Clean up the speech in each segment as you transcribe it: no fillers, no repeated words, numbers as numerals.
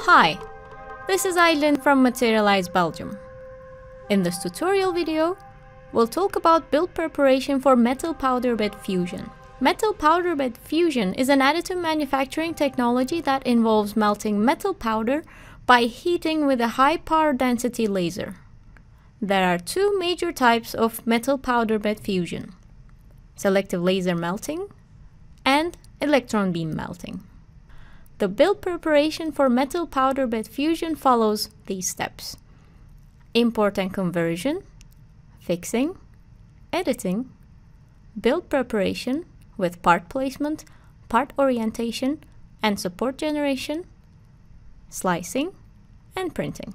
Hi, this is Eileen from Materialise Belgium. In this tutorial video, we'll talk about build preparation for metal powder bed fusion. Metal powder bed fusion is an additive manufacturing technology that involves melting metal powder by heating with a high power density laser. There are two major types of metal powder bed fusion: selective laser melting and electron beam melting. The build preparation for metal powder bed fusion follows these steps: import and conversion, fixing, editing, build preparation with part placement, part orientation, and support generation, slicing, and printing.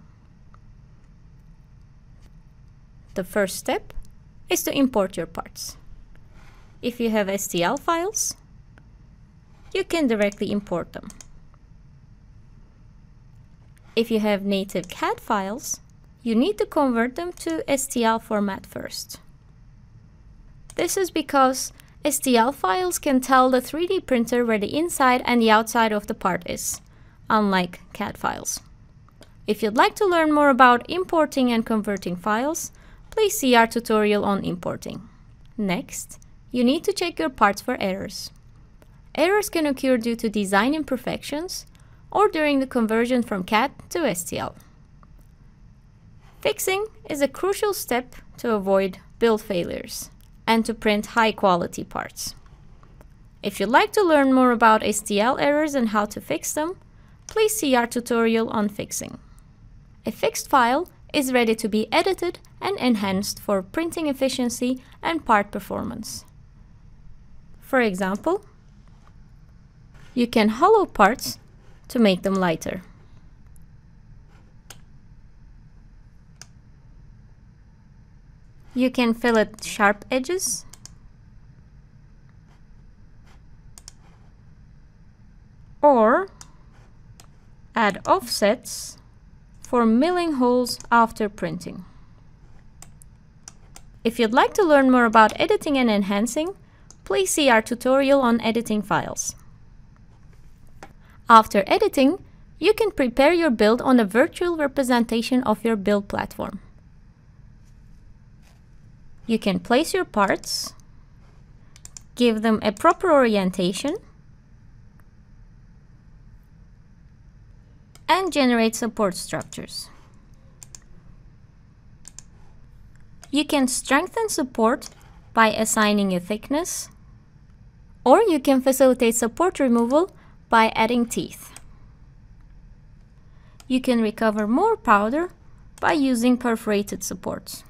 The first step is to import your parts. If you have STL files, you can directly import them. If you have native CAD files, you need to convert them to STL format first. This is because STL files can tell the 3D printer where the inside and the outside of the part is, unlike CAD files. If you'd like to learn more about importing and converting files, please see our tutorial on importing. Next, you need to check your parts for errors. Errors can occur due to design imperfections or during the conversion from CAD to STL. Fixing is a crucial step to avoid build failures and to print high-quality parts. If you'd like to learn more about STL errors and how to fix them, please see our tutorial on fixing. A fixed file is ready to be edited and enhanced for printing efficiency and part performance. For example, you can hollow parts to make them lighter. You can fillet sharp edges, or add offsets for milling holes after printing. If you'd like to learn more about editing and enhancing, please see our tutorial on editing files. After editing, you can prepare your build on a virtual representation of your build platform. You can place your parts, give them a proper orientation, and generate support structures. You can strengthen support by assigning a thickness, or you can facilitate support removal by adding teeth. You can recover more powder by using perforated supports.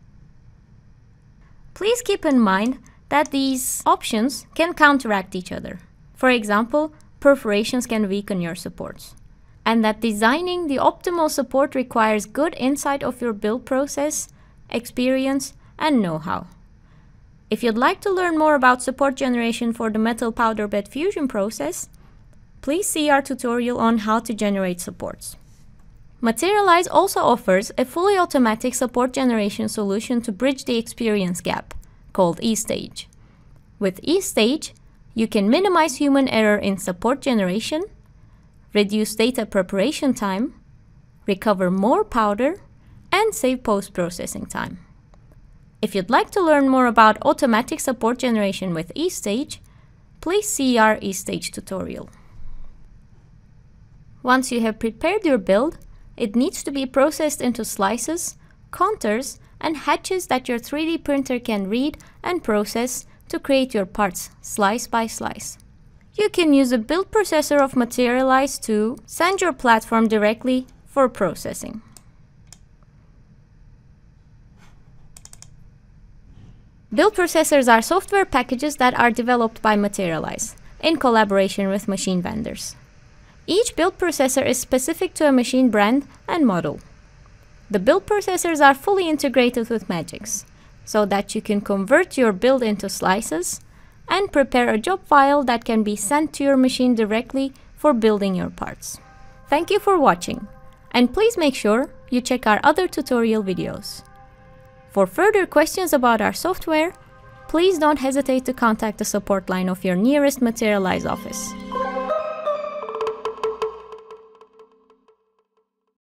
Please keep in mind that these options can counteract each other. For example, perforations can weaken your supports, and that designing the optimal support requires good insight of your build process, experience, and know-how. If you'd like to learn more about support generation for the metal powder bed fusion process, please see our tutorial on how to generate supports. Materialise also offers a fully automatic support generation solution to bridge the experience gap, called eStage. With eStage, you can minimize human error in support generation, reduce data preparation time, recover more powder, and save post-processing time. If you'd like to learn more about automatic support generation with eStage, please see our eStage tutorial. Once you have prepared your build, it needs to be processed into slices, contours, and hatches that your 3D printer can read and process to create your parts slice by slice. You can use a build processor of Materialise to send your platform directly for processing. Build processors are software packages that are developed by Materialise in collaboration with machine vendors. Each build processor is specific to a machine brand and model. The build processors are fully integrated with Magix, so that you can convert your build into slices and prepare a job file that can be sent to your machine directly for building your parts. Thank you for watching, and please make sure you check our other tutorial videos. For further questions about our software, please don't hesitate to contact the support line of your nearest Materialise office.